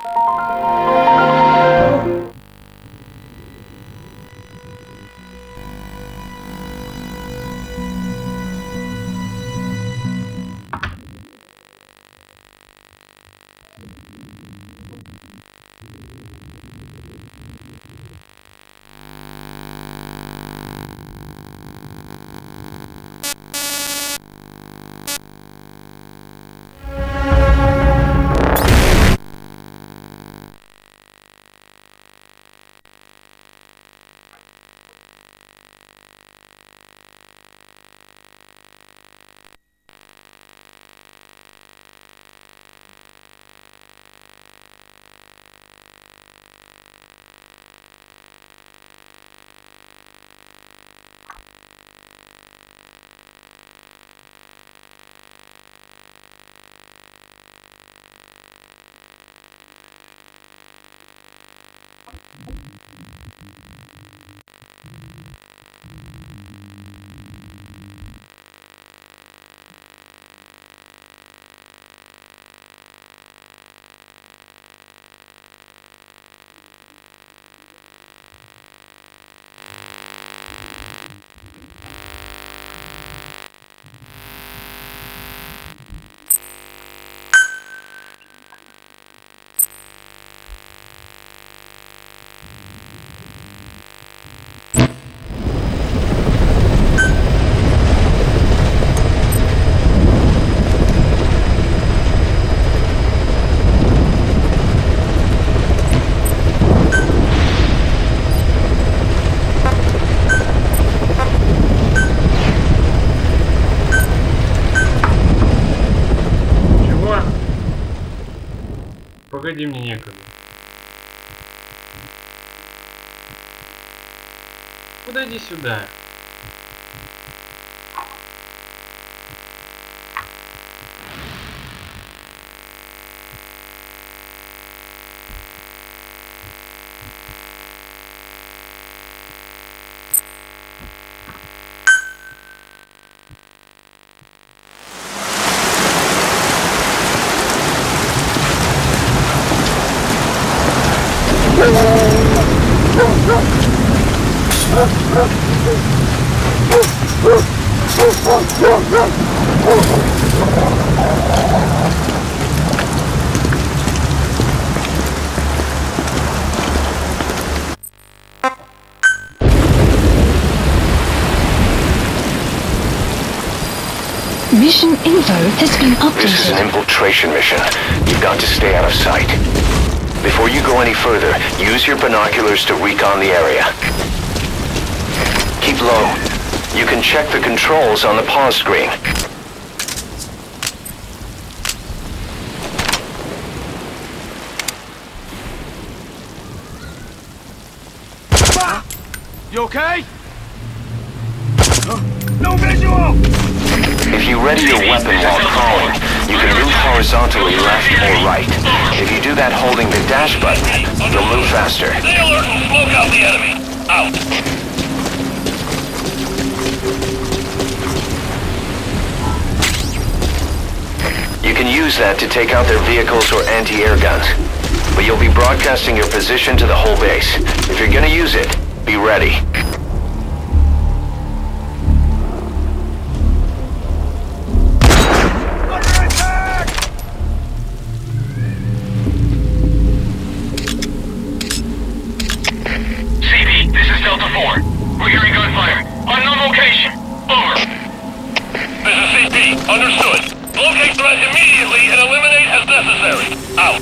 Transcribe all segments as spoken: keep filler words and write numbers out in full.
Погоди, мне некогда. Подойди сюда. Mission info has been updated. This is an infiltration mission. You've got to stay out of sight. Before you go any further, use your binoculars to recon the area. Keep low. You can check the controls on the pause screen. You okay? No visual! If you ready your weapon while crawling, you can move horizontally left or right. If you do that holding the dash button, you'll move faster. Stay alert and smoke out the enemy. Out. You can use that to take out their vehicles or anti-air guns. But you'll be broadcasting your position to the whole base. If you're gonna use it, be ready. Understood. Locate threat immediately and eliminate as necessary. Out.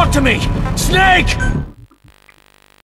Talk to me! Snake!